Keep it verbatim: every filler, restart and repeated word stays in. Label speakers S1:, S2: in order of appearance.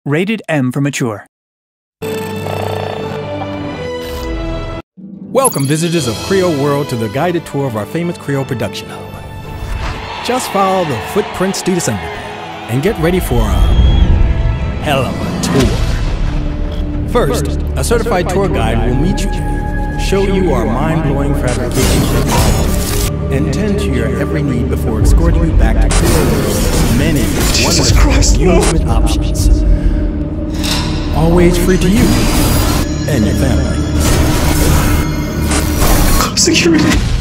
S1: Rated M for mature.
S2: Welcome, visitors of Creole World, to the guided tour of our famous Creole production hub. Just follow the footprints to December and get ready for a hell of a tour. First, a certified tour guide will meet you, show you our mind-blowing fabrications, and tend to your every need before escorting you back to Creole World's many wonderful amusement options. Always free to you and your family.
S3: Security.